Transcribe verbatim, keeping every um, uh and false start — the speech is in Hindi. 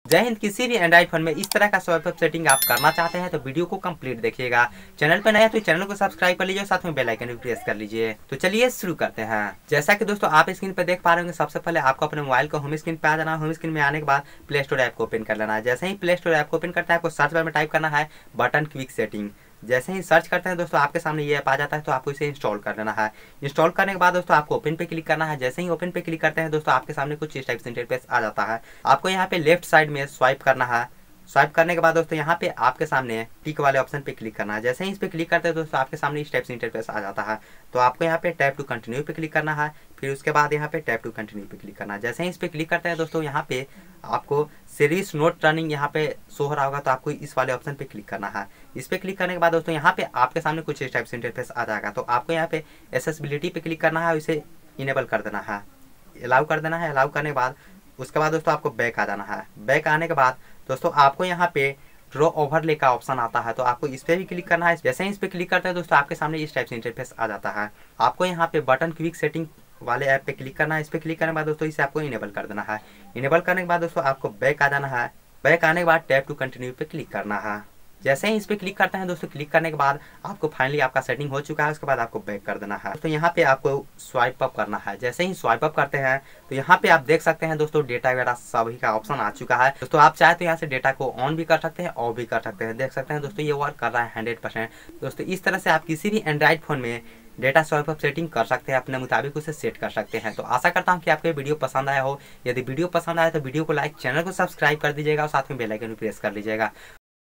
जय हिंद। किसी भी एंड्रॉइड फोन में इस तरह का स्वाइप अप सेटिंग आप करना चाहते हैं तो वीडियो को कंप्लीट देखिएगा। चैनल पर नया तो चैनल को सब्सक्राइब कर लीजिए, साथ में बेल आइकन भी प्रेस कर लीजिए। तो चलिए शुरू करते हैं। जैसा कि दोस्तों आप स्क्रीन पर देख पा रहे होंगे, सबसे पहले आपको अपने मोबाइल को होम स्क्रीन पे आ जाना है। होम स्क्रीन में आने के बाद प्ले स्टोर ऐप को ओपन कर लेना है। जैसे ही प्ले स्टोर ऐप को ओपन करता है, आपको सर्च बार में टाइप करना है बटन क्विक सेटिंग। जैसे ही सर्च करते हैं दोस्तों, आपके सामने ये ऐप आ जाता है, तो आपको इसे इंस्टॉल कर लेना है। इंस्टॉल करने के बाद दोस्तों आपको ओपन पे क्लिक करना है। जैसे ही ओपन पे क्लिक करते हैं दोस्तों, आपके सामने कुछ इस टाइप से इंटरफेस आ जाता है। आपको यहाँ पे लेफ्ट साइड में स्वाइप करना है। स्वाइप करने के बाद दोस्तों यहाँ पे आपके सामने टिक वाले ऑप्शन पे क्लिक करना है। जैसे ही इस पे क्लिक करते हैं दोस्तों, आपके सामने इस टाइप से इंटरफेस आ जाता है। तो आपको यहाँ पे टैप टू कंटिन्यू पे क्लिक करना है। फिर उसके बाद यहाँ पे टैप टू कंटिन्यू पे क्लिक करना है। जैसे ही इस पे क्लिक करते हैं दोस्तों, यहाँ पे आपको सीरीज नोट टर्निंग यहाँ पे शो हो रहा होगा, तो आपको इस वाले ऑप्शन पे क्लिक करना है। इस पे क्लिक करने के बाद दोस्तों यहाँ पे आपके सामने कुछ इस टाइप से इंटरफेस आ जाएगा। तो आपको यहाँ पे एसेसिबिलिटी पे क्लिक करना है और इसे इनेबल कर देना है, अलाउ कर देना है। अलाउ करने के बाद उसके बाद दोस्तों आपको बैक आ जाना है। बैक आने के बाद दोस्तों आपको यहाँ पे ड्रॉ ओवरले का ऑप्शन आता है, तो आपको इस पे भी क्लिक करना है। जैसे ही इस पे क्लिक करते हैं दोस्तों, आपके सामने इस टाइप से इंटरफेस आ जाता है। आपको यहाँ पे बटन क्विक सेटिंग वाले ऐप पे क्लिक करना है। इस पे क्लिक करने के बाद दोस्तों इसे आपको इनेबल कर देना है। इनेबल करने के बाद दोस्तों आपको बैक आ जाना है। बैक आने के बाद टैप टू कंटिन्यू पे क्लिक करना है। जैसे ही इस पे क्लिक करते हैं दोस्तों, क्लिक करने के बाद आपको फाइनली आपका सेटिंग हो चुका है। उसके बाद आपको बैक कर देना है। तो यहाँ पे आपको स्वाइप अप करना है। जैसे ही स्वाइप अप करते हैं तो यहाँ पे आप देख सकते हैं दोस्तों डेटा वगैरह सभी का ऑप्शन आ चुका है। दोस्तों आप चाहे तो यहाँ से डेटा को ऑन भी कर सकते हैं, ऑफ भी कर सकते हैं। देख सकते हैं दोस्तों ये वर्क कर रहा है हंड्रेड परसेंट। दोस्तों इस तरह से आप किसी भी एंड्रॉइड फोन में डेटा स्वाइप अप सेटिंग कर सकते हैं, अपने मुताबिक उसे सेट कर सकते हैं। तो आशा करता हूं कि आपको ये वीडियो पसंद आया हो। यदि वीडियो पसंद आया तो वीडियो को लाइक, चैनल को सब्सक्राइब कर दीजिएगा और साथ में बेल आइकन भी प्रेस कर लीजिएगा।